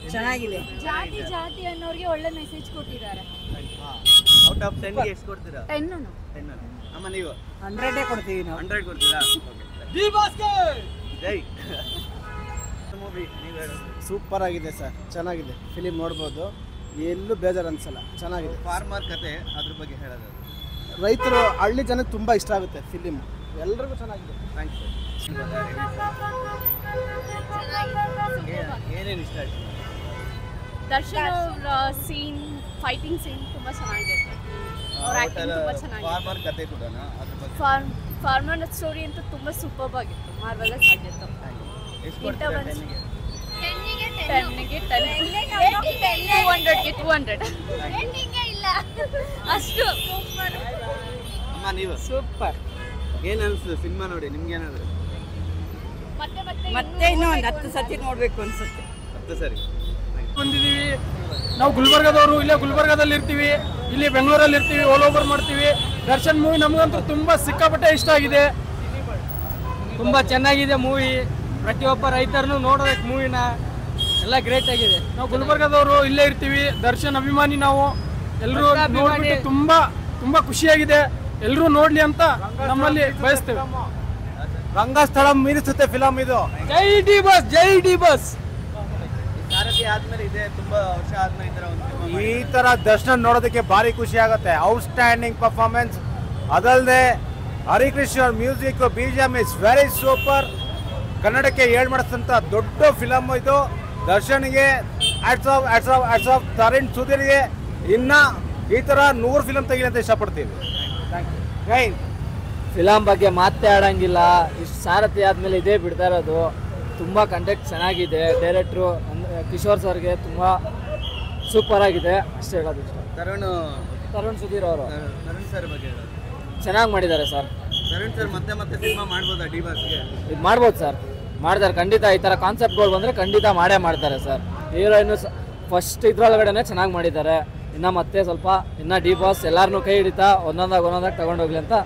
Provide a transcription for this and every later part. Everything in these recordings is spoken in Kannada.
ಚೆನ್ನಾಗಿದೆ. ಜಾತಿ ಜಾತಿ ಅನ್ನೋರಿಗೆ ಒಳ್ಳೆ ಮೆಸೇಜ್ ಕೊಟ್ಟಿದ್ದಾರೆ. ಔಟ್ ಆಫ್ 10 ಗೆ ಎಷ್ಟು ಕೊಡ್ತೀರಾ? 10. ಅಮ್ಮ ನೀವು 100 ಕೊಡ್ತೀವಿ ನಾವು. 100 ಕೊಡ್ತೀರಾ? ಡಿ ಬಾಸ್ಗೆ ಜೈ. ಮೂವಿ ನೀವು ಹೇಳಿ. ಸೂಪರ್ ಆಗಿದೆ ಸರ್, ಚೆನ್ನಾಗಿದೆ ಫಿಲಿಮ್, ನೋಡ್ಬೋದು, ಎಲ್ಲೂ ಬೇಜಾರು ಅನ್ಸಲ್ಲ, ಚೆನ್ನಾಗಿದೆ. ಫಾರ್ಮರ್ ಕತೆ ಅದ್ರ ಬಗ್ಗೆ ಹೇಳೋದು. ರೈತರು ಹಳ್ಳಿ ಜನಕ್ಕೆ ತುಂಬ ಇಷ್ಟ ಆಗುತ್ತೆ ಫಿಲಿಮ್, ಎಲ್ರಿಗೂ ಚೆನ್ನಾಗಿದೆ. ಥ್ಯಾಂಕ್ಸ್ ಏನೇನು ಇಷ್ಟ ಆಯ್ತು? ದರ್ಶನ್ ಅವ್ರ ಸೀನ್, ಫೈಟಿಂಗ್ ಸೀನ್ ತುಂಬಾ ಚೆನ್ನಾಗಿದೆ. ಅವ್ರ ಆಕ್ಟಿಂಗ್ ತುಂಬಾ ಚೆನ್ನಾಗಿದೆ. ಫಾರ್ಮರ್ ಕತೆ ಕೂಡ ಅದ್ರ ಬಗ್ಗೆ ಫಾರ್ಮರ್ ಸ್ಟೋರಿ ಅಂತ ತುಂಬಾ ಸೂಪರ್ಬ್ ಆಗಿತ್ತು. ಮಾರ್ವೆಲಸ್ ಆಗಿತ್ತು. ಎಷ್ಟು ಕೊಡ್ತೀರಾ? 10ಗೆ 10. 200ಗೆ 200. ಅಷ್ಟು ಅಮ್ಮ ನೀವು ಸೂಪರ್. ಏನು ಅನಿಸ್ತು ಸಿನಿಮಾ ನೋಡಿ? ನಿಮ್ಗೆ ಏನಾದ್ರು ಮತ್ತೆ ಇನ್ನೂ ಒಂದು 10 ಸತಿ ನೋಡ್ಬೇಕು ಅನ್ಸುತ್ತೆ. 10 ಸರಿ ಬಂದಿದ್ದೀವಿ ನಾವು. ಗುಲ್ಬರ್ಗದವರು, ಇಲ್ಲೇ ಗುಲ್ಬರ್ಗದಲ್ಲಿ ಇರ್ತೀವಿ, ಇಲ್ಲಿ ಬೆಂಗಳೂರಲ್ಲಿ ಇರ್ತೀವಿ, ಓಲ್ ಓವರ್ ಮಾಡ್ತೀವಿ. ದರ್ಶನ್ ಮೂವಿ ನಮಗಂತೂ ತುಂಬ ಸಿಕ್ಕಾಪಟ್ಟೆ ಇಷ್ಟ ಆಗಿದೆ. ತುಂಬ ಚೆನ್ನಾಗಿದೆ ಮೂವಿ. ಪ್ರತಿಯೊಬ್ಬ ರೈತರನ್ನು ನೋಡೋದಕ್ಕೆ ಮೂವಿನ ಎಲ್ಲ ಗ್ರೇಟ್ ಆಗಿದೆ. ನಾವು ಗುಲ್ಬರ್ಗದವರು, ಇಲ್ಲೇ ಇರ್ತೀವಿ, ದರ್ಶನ್ ಅಭಿಮಾನಿ ನಾವು. ಎಲ್ಲರೂ ನೋಡ್ಬಿಟ್ಟು ತುಂಬ ಖುಷಿಯಾಗಿದೆ. ಎಲ್ಲರೂ ನೋಡ್ಲಿ ಅಂತ ನಮ್ಮಲ್ಲಿ ಬಯಸ್ತೇವೆ. ರಂಗಸ್ಥಳ ಮೀರಿಸುತ್ತೆ ಫಿಲಮ್ ಇದು. ಜೈ ಡಿ ಬಸ್, ಜೈ ಡಿ ಬಸ್. ಸಾರಥಿ ಆದ್ಮೇಲೆ ಇದೆ, ತುಂಬಾ ವರ್ಷ ಆದ್ಮೇಲೆ ಈ ತರ ಒಂದು ಸಿನಿಮಾ ಈ ತರ ದರ್ಶನ್ ನೋಡೋದಕ್ಕೆ ಭಾರಿ ಖುಷಿ ಆಗುತ್ತೆ. ಔಟ್ಸ್ಟ್ಯಾಂಡಿಂಗ್ ಪರ್ಫಾರ್ಮೆನ್ಸ್, ಅದಲ್ಲದೆ Harikrishna music, BGM is very super. ಕನ್ನಡಕ್ಕೆ ಏಳು ಮಾಡಿಸಿದಂಥ ದೊಡ್ಡ ಫಿಲಮ್ ಇದು. ದರ್ಶನ್ಗೆ ಆಟ್ಸ್ ಆಫ್ ತರುಣ್ ಸುಧೀರ್ಗೆ ಇನ್ನ ಈ ತರ 100 ಫಿಲಮ್ ತೆಗಿಲಿ ಅಂತ ಇಷ್ಟಪಡ್ತೀವಿ. Thank you. ಫಿಲಮ್ ಬಗ್ಗೆ ಮಾತಾಡಂಗಿಲ್ಲ. ಇಷ್ಟು ಸಾರಥಿ ಆದಮೇಲೆ ಇದೇ ಬಿಡ್ತಾ ಇರೋದು. ತುಂಬ ಕಂಟೆಂಟ್ ಚೆನ್ನಾಗಿದೆ. ಡೈರೆಕ್ಟ್ರು ಕಿಶೋರ್ ಸರ್ಗೆ ತುಂಬ ಸೂಪರ್ ಆಗಿದೆ, ಅಷ್ಟೇ ಹೇಳೋದು ಇಷ್ಟ. ತರುಣ್ ಸುಧೀರ್ ಅವರು ತರುಣ್ ಸರ್ ಬಗ್ಗೆ ಹೇಳೋದು. ಚೆನ್ನಾಗಿ ಮಾಡಿದ್ದಾರೆ ಸರ್. ತರುಣ್ ಸರ್ ಮತ್ತೆ ಸಿನಿಮಾ ಮಾಡ್ಬೋದಾ ಡಿ ಬಾಸ್ಗೆ? ಇದು ಮಾಡ್ಬೋದು ಸರ್, ಮಾಡ್ತಾರೆ ಖಂಡಿತ. ಈ ಥರ ಕಾನ್ಸೆಪ್ಟ್ಗಳು ಬಂದರೆ ಖಂಡಿತ ಮಾಡೇ ಮಾಡ್ತಾರೆ ಸರ್. ಹೀರೋಯಿನ್ನು ಫಸ್ಟ್ ಇದ್ರೊಳಗಡೆ ಚೆನ್ನಾಗಿ ಮಾಡಿದ್ದಾರೆ. ಇನ್ನು ಮತ್ತೆ ಸ್ವಲ್ಪ ಇನ್ನು ಡಿ ಬಾಸ್ ಎಲ್ಲರನ್ನೂ ಕೈ ಹಿಡಿತಾ ಒಂದೊಂದಾಗಿ ತಗೊಂಡೋಗ್ಲಿ ಅಂತ.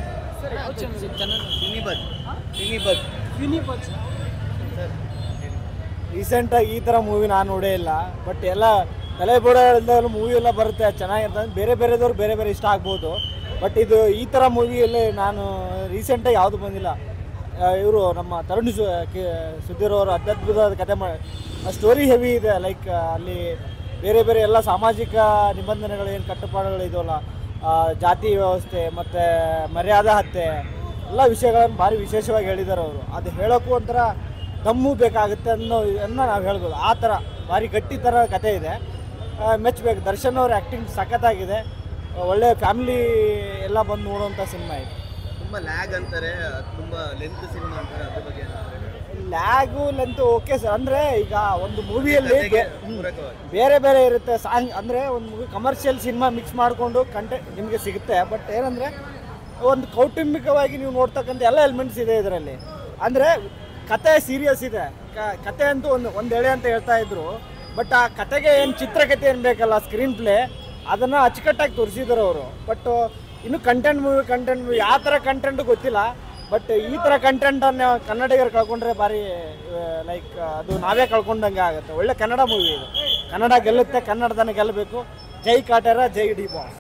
ರೀಸೆಂಟಾಗಿ ಈ ಥರ ಮೂವಿ ನಾನು ನೋಡೇ ಇಲ್ಲ. ಬಟ್ ಎಲ್ಲ ತಲೆಬೋಡದಿಂದ ಮೂವಿ ಎಲ್ಲ ಬರುತ್ತೆ, ಚೆನ್ನಾಗಿರ್ತದೆ. ಬೇರೆ ಬೇರೆದವ್ರು ಬೇರೆ ಬೇರೆ ಇಷ್ಟ ಆಗ್ಬೋದು. ಬಟ್ ಇದು ಈ ಥರ ಮೂವಿಯಲ್ಲಿ ನಾನು ರೀಸೆಂಟಾಗಿ ಯಾವುದು ಬಂದಿಲ್ಲ. ಇವರು ನಮ್ಮ ತರುಣ್ ಸುಧೀರ್ ಅವರು ಅತ್ಯದ್ಭುತವಾದ ಕತೆ ಸ್ಟೋರಿ ಹೆವಿ ಇದೆ. ಲೈಕ್ ಅಲ್ಲಿ ಬೇರೆ ಬೇರೆ ಎಲ್ಲ ಸಾಮಾಜಿಕ ನಿಬಂಧನೆಗಳು, ಏನು ಕಟ್ಟುಪಾಡುಗಳು ಇದವಲ್ಲ, ಜಾತಿ ವ್ಯವಸ್ಥೆ ಮತ್ತು ಮರ್ಯಾದಾ ಹತ್ಯೆ ಎಲ್ಲ ವಿಷಯಗಳನ್ನು ಭಾರಿ ವಿಶೇಷವಾಗಿ ಹೇಳಿದ್ದಾರೆ ಅವರು. ಅದು ಹೇಳೋಕ್ಕೂ ಒಂಥರ ದಮ್ಮು ಬೇಕಾಗುತ್ತೆ ಅನ್ನೋದನ್ನು ನಾವು ಹೇಳ್ಬೋದು. ಆ ಥರ ಭಾರಿ ಗಟ್ಟಿ ಥರ ಕತೆ ಇದೆ, ಮೆಚ್ಚಬೇಕು. ದರ್ಶನ್ ಅವ್ರ ಆ್ಯಕ್ಟಿಂಗ್ ಸಖತ್ತಾಗಿದೆ. ಒಳ್ಳೆ ಫ್ಯಾಮಿಲಿ ಎಲ್ಲ ಬಂದು ನೋಡುವಂಥ ಸಿನಿಮಾ ಇದೆ. ತುಂಬ ಲ್ಯಾಗ್ ಅಂತಾರೆ, ತುಂಬ ಲೆಂತ್ ಸಿನಿಮಾ ಅಂತಾರೆ, ಅದ್ರ ಬಗ್ಗೆ ಲ್ಯಾಗು ಲೆಂತು ಓಕೆ ಸರ್. ಅಂದರೆ ಈಗ ಒಂದು ಮೂವಿಯಲ್ಲಿ ಬೇರೆ ಬೇರೆ ಇರುತ್ತೆ. ಸಾಂಗ್ ಅಂದರೆ ಒಂದು ಮೂವಿ ಕಮರ್ಷಿಯಲ್ ಸಿನಿಮಾ ಮಿಕ್ಸ್ ಮಾಡಿಕೊಂಡು ಕಂಟೆಂಟ್ ನಿಮಗೆ ಸಿಗುತ್ತೆ. ಬಟ್ ಏನಂದರೆ ಒಂದು ಕೌಟುಂಬಿಕವಾಗಿ ನೀವು ನೋಡ್ತಕ್ಕಂಥ ಎಲ್ಲ ಎಲಿಮೆಂಟ್ಸ್ ಇದೆ ಇದರಲ್ಲಿ. ಅಂದರೆ ಕತೆ ಸೀರಿಯಸ್ ಇದೆ. ಕತೆ ಅಂತೂ ಒಂದು ಎಳೆ ಅಂತ ಹೇಳ್ತಾ ಇದ್ರು. ಬಟ್ ಆ ಕತೆಗೆ ಏನು ಚಿತ್ರಕಥೆ ಏನು ಬೇಕಲ್ಲ, ಸ್ಕ್ರೀನ್ ಪ್ಲೇ, ಅದನ್ನು ಅಚ್ಚುಕಟ್ಟಾಗಿ ತೋರಿಸಿದ್ರು ಅವರು. ಬಟ್ ಇನ್ನು ಕಂಟೆಂಟ್ ಮೂವಿ ಯಾವ ಥರ ಕಂಟೆಂಟು ಗೊತ್ತಿಲ್ಲ. ಬಟ್ ಈ ಥರ ಕಂಟೆಂಟನ್ನು ಕನ್ನಡಿಗರು ಕಳ್ಕೊಂಡ್ರೆ ಭಾರಿ ಲೈಕ್ ಅದು ನಾವೇ ಕಳ್ಕೊಂಡಂಗೆ ಆಗುತ್ತೆ. ಒಳ್ಳೆ ಕನ್ನಡ ಮೂವಿ ಇದು. ಕನ್ನಡ ಗೆಲ್ಲುತ್ತೆ, ಕನ್ನಡದನ್ನ ಗೆಲ್ಲಬೇಕು. ಜೈ ಕಾಟೇರ, ಜೈ ಡಿ ಬಾಸ್.